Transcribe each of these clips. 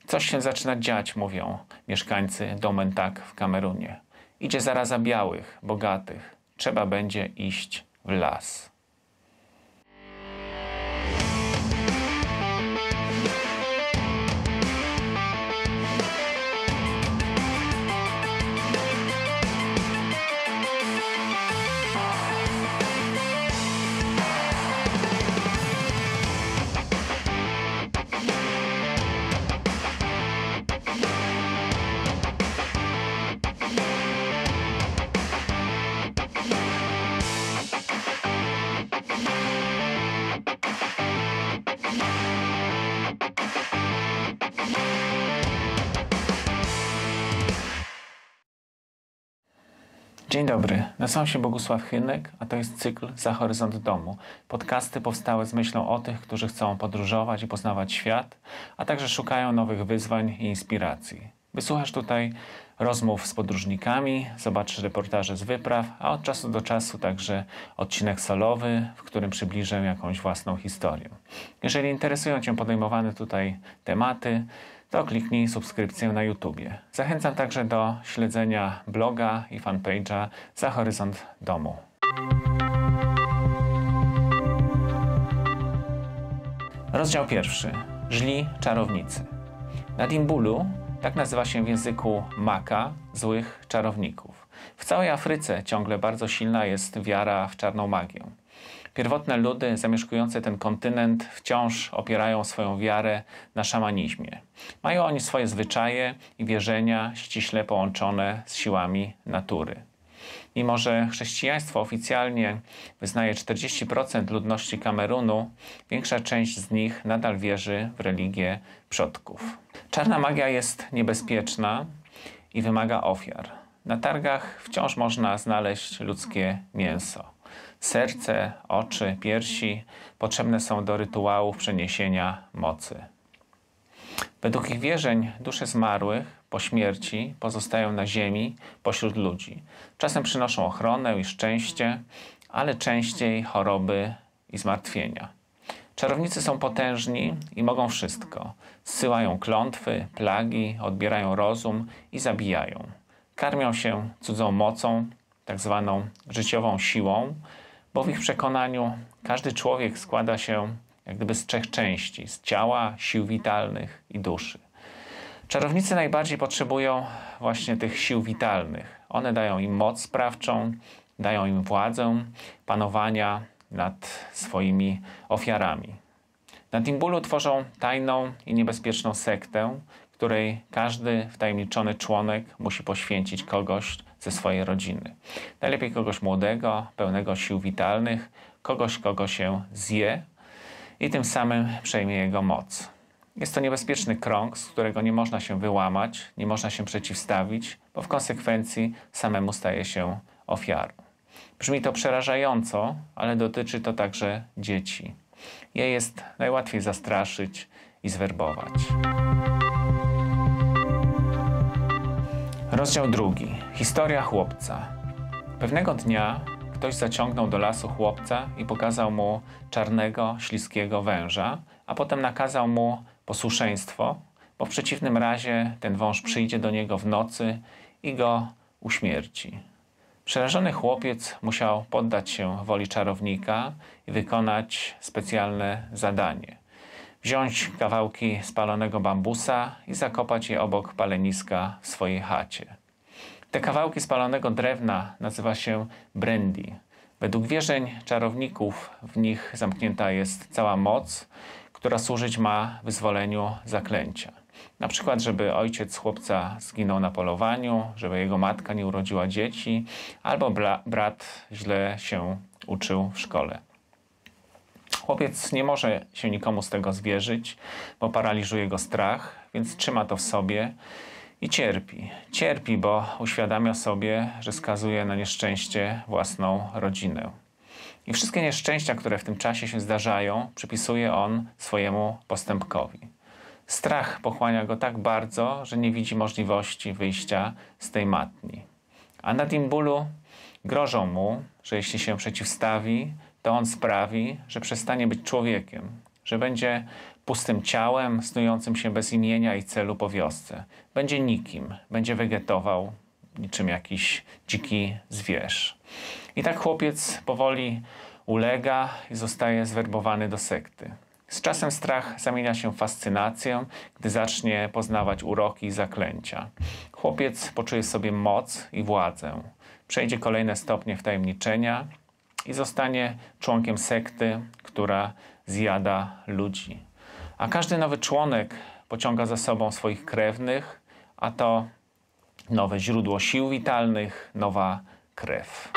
Coś się zaczyna dziać, mówią mieszkańcy Domentak w Kamerunie. Idzie zaraza białych, bogatych. Trzeba będzie iść w las. Dzień dobry, nazywam się Bogusław Chynek, a to jest cykl Za horyzont domu. Podcasty powstałe z myślą o tych, którzy chcą podróżować i poznawać świat, a także szukają nowych wyzwań i inspiracji. Wysłuchasz tutaj rozmów z podróżnikami, zobaczysz reportaże z wypraw, a od czasu do czasu także odcinek solowy, w którym przybliżę jakąś własną historię. Jeżeli interesują Cię podejmowane tutaj tematy, to kliknij subskrypcję na YouTubie. Zachęcam także do śledzenia bloga i fanpage'a Za horyzont domu. Rozdział pierwszy. Źli czarownicy. Nadimbulu, tak nazywa się w języku Maka, złych czarowników. W całej Afryce ciągle bardzo silna jest wiara w czarną magię. Pierwotne ludy zamieszkujące ten kontynent wciąż opierają swoją wiarę na szamanizmie. Mają oni swoje zwyczaje i wierzenia ściśle połączone z siłami natury. Mimo że chrześcijaństwo oficjalnie wyznaje 40% ludności Kamerunu, większa część z nich nadal wierzy w religię przodków. Czarna magia jest niebezpieczna i wymaga ofiar. Na targach wciąż można znaleźć ludzkie mięso. Serce, oczy, piersi potrzebne są do rytuałów przeniesienia mocy. Według ich wierzeń dusze zmarłych po śmierci pozostają na ziemi pośród ludzi. Czasem przynoszą ochronę i szczęście, ale częściej choroby i zmartwienia. Czarownicy są potężni i mogą wszystko. Zsyłają klątwy, plagi, odbierają rozum i zabijają. Karmią się cudzą mocą, tak zwaną życiową siłą, bo w ich przekonaniu każdy człowiek składa się jak gdyby z 3 części: z ciała, sił witalnych i duszy. Czarownicy najbardziej potrzebują właśnie tych sił witalnych. One dają im moc sprawczą, dają im władzę panowania nad swoimi ofiarami. Nadimbulu tworzą tajną i niebezpieczną sektę, której każdy wtajemniczony członek musi poświęcić kogoś ze swojej rodziny. Najlepiej kogoś młodego, pełnego sił witalnych, kogoś, kogo się zje i tym samym przejmie jego moc. Jest to niebezpieczny krąg, z którego nie można się wyłamać, nie można się przeciwstawić, bo w konsekwencji samemu staje się ofiarą. Brzmi to przerażająco, ale dotyczy to także dzieci. Je jest najłatwiej zastraszyć i zwerbować. Rozdział 2. Historia chłopca. Pewnego dnia ktoś zaciągnął do lasu chłopca i pokazał mu czarnego, śliskiego węża, a potem nakazał mu posłuszeństwo, bo w przeciwnym razie ten wąż przyjdzie do niego w nocy i go uśmierci. Przerażony chłopiec musiał poddać się woli czarownika i wykonać specjalne zadanie. Wziąć kawałki spalonego bambusa i zakopać je obok paleniska w swojej chacie. Te kawałki spalonego drewna nazywa się brandy. Według wierzeń czarowników w nich zamknięta jest cała moc, która służyć ma wyzwoleniu zaklęcia. Na przykład, żeby ojciec chłopca zginął na polowaniu, żeby jego matka nie urodziła dzieci, albo brat źle się uczył w szkole. Chłopiec nie może się nikomu z tego zwierzyć, bo paraliżuje go strach, więc trzyma to w sobie i cierpi. Cierpi, bo uświadamia sobie, że skazuje na nieszczęście własną rodzinę. I wszystkie nieszczęścia, które w tym czasie się zdarzają, przypisuje on swojemu postępkowi. Strach pochłania go tak bardzo, że nie widzi możliwości wyjścia z tej matni. A Nadimbulu grożą mu, że jeśli się przeciwstawi, to on sprawi, że przestanie być człowiekiem, że będzie pustym ciałem, snującym się bez imienia i celu po wiosce. Będzie nikim, będzie wegetował niczym jakiś dziki zwierz. I tak chłopiec powoli ulega i zostaje zwerbowany do sekty. Z czasem strach zamienia się w fascynację, gdy zacznie poznawać uroki i zaklęcia. Chłopiec poczuje sobie moc i władzę. Przejdzie kolejne stopnie wtajemniczenia i zostanie członkiem sekty, która zjada ludzi. A każdy nowy członek pociąga za sobą swoich krewnych, a to nowe źródło sił witalnych, nowa krew.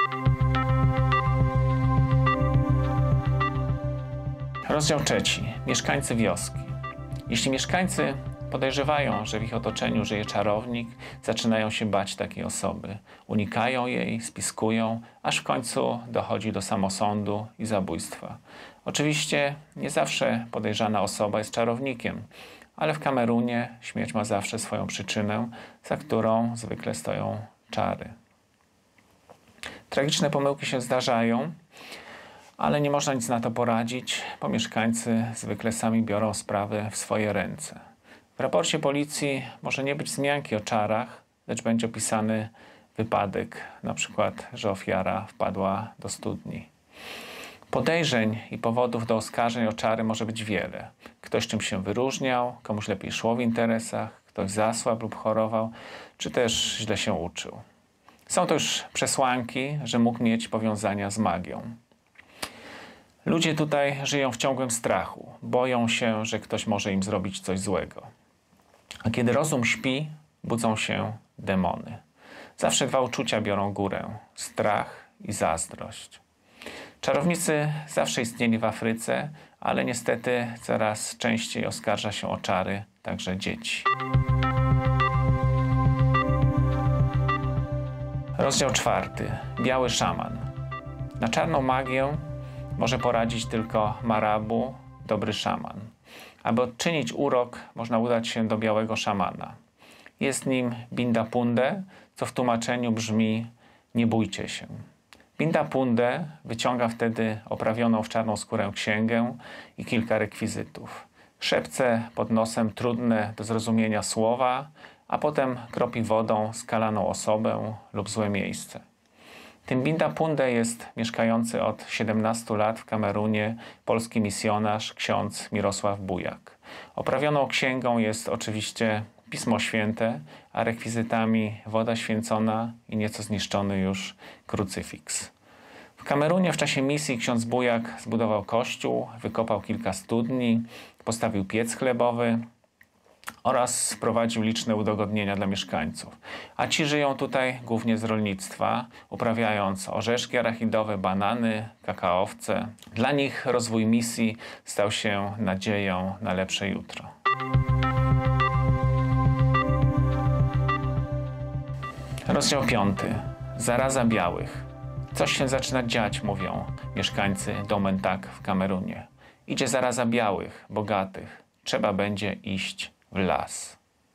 Rozdział 3. Mieszkańcy wioski. Jeśli mieszkańcy podejrzewają, że w ich otoczeniu żyje czarownik, zaczynają się bać takiej osoby. Unikają jej, spiskują, aż w końcu dochodzi do samosądu i zabójstwa. Oczywiście nie zawsze podejrzana osoba jest czarownikiem, ale w Kamerunie śmierć ma zawsze swoją przyczynę, za którą zwykle stoją czary. Tragiczne pomyłki się zdarzają, ale nie można nic na to poradzić, bo mieszkańcy zwykle sami biorą sprawy w swoje ręce. W raporcie policji może nie być wzmianki o czarach, lecz będzie opisany wypadek, na przykład, że ofiara wpadła do studni. Podejrzeń i powodów do oskarżeń o czary może być wiele. Ktoś czymś się wyróżniał, komuś lepiej szło w interesach, ktoś zasłabł lub chorował, czy też źle się uczył. Są to już przesłanki, że mógł mieć powiązania z magią. Ludzie tutaj żyją w ciągłym strachu. Boją się, że ktoś może im zrobić coś złego. A kiedy rozum śpi, budzą się demony. Zawsze dwa uczucia biorą górę. Strach i zazdrość. Czarownicy zawsze istnieli w Afryce, ale niestety coraz częściej oskarża się o czary także dzieci. Rozdział 4. Biały szaman. Na czarną magię może poradzić tylko marabu, dobry szaman. Aby odczynić urok, można udać się do białego szamana. Jest nim Bindapunde, co w tłumaczeniu brzmi nie bójcie się. Bindapunde wyciąga wtedy oprawioną w czarną skórę księgę i kilka rekwizytów. Szepce pod nosem trudne do zrozumienia słowa, a potem kropi wodą skalaną osobę lub złe miejsce. Tym Bindapunde jest mieszkający od 17 lat w Kamerunie polski misjonarz ksiądz Mirosław Bujak. Oprawioną księgą jest oczywiście Pismo Święte, a rekwizytami woda święcona i nieco zniszczony już krucyfiks. W Kamerunie w czasie misji ksiądz Bujak zbudował kościół, wykopał kilka studni, postawił piec chlebowy oraz wprowadził liczne udogodnienia dla mieszkańców. A ci żyją tutaj głównie z rolnictwa, uprawiając orzeszki arachidowe, banany, kakaowce. Dla nich rozwój misji stał się nadzieją na lepsze jutro. Rozdział 5. Zaraza białych. Coś się zaczyna dziać, mówią mieszkańcy Domentak w Kamerunie. Idzie zaraza białych, bogatych. Trzeba będzie iść w las.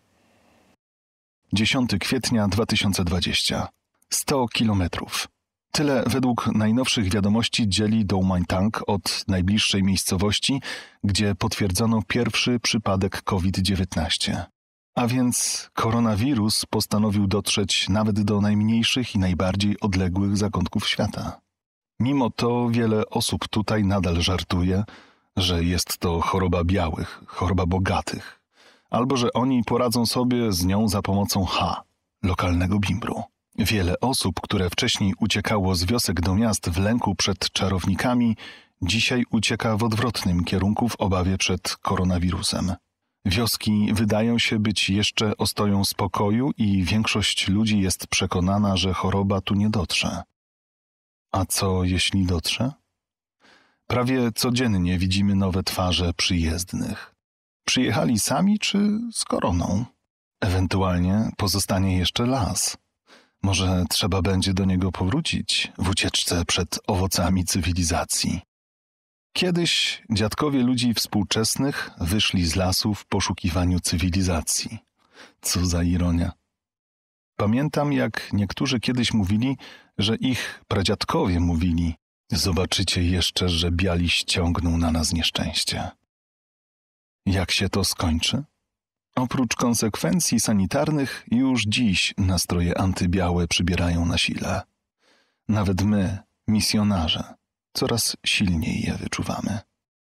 10 kwietnia 2020. 100 kilometrów. Tyle według najnowszych wiadomości dzieli Doumantang od najbliższej miejscowości, gdzie potwierdzono pierwszy przypadek COVID-19. A więc koronawirus postanowił dotrzeć nawet do najmniejszych i najbardziej odległych zakątków świata. Mimo to wiele osób tutaj nadal żartuje, że jest to choroba białych, choroba bogatych, albo że oni poradzą sobie z nią za pomocą lokalnego bimbru. Wiele osób, które wcześniej uciekało z wiosek do miast w lęku przed czarownikami, dzisiaj ucieka w odwrotnym kierunku w obawie przed koronawirusem. Wioski wydają się być jeszcze ostoją spokoju i większość ludzi jest przekonana, że choroba tu nie dotrze. A co jeśli dotrze? Prawie codziennie widzimy nowe twarze przyjezdnych. Przyjechali sami czy z koroną? Ewentualnie pozostanie jeszcze las. Może trzeba będzie do niego powrócić w ucieczce przed owocami cywilizacji. Kiedyś dziadkowie ludzi współczesnych wyszli z lasu w poszukiwaniu cywilizacji. Co za ironia. Pamiętam, jak niektórzy kiedyś mówili, że ich pradziadkowie mówili: zobaczycie jeszcze, że biali ściągną na nas nieszczęście. Jak się to skończy? Oprócz konsekwencji sanitarnych, już dziś nastroje antybiałe przybierają na sile. Nawet my, misjonarze, coraz silniej je wyczuwamy.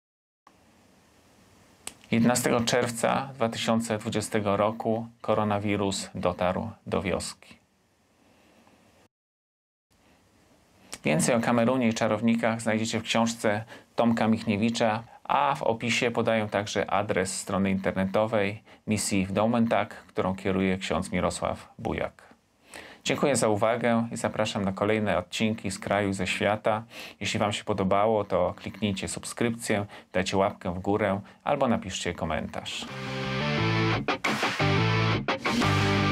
11 czerwca 2020 roku koronawirus dotarł do wioski. Więcej o Kamerunie i czarownikach znajdziecie w książce Tomka Michniewicza, a w opisie podaję także adres strony internetowej misji w Daumentak, którą kieruje ksiądz Mirosław Bujak. Dziękuję za uwagę i zapraszam na kolejne odcinki z kraju i ze świata. Jeśli Wam się podobało, to kliknijcie subskrypcję, dajcie łapkę w górę albo napiszcie komentarz.